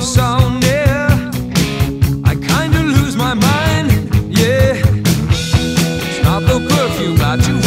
you're so near, I kinda lose my mind, yeah. It's not the perfume that you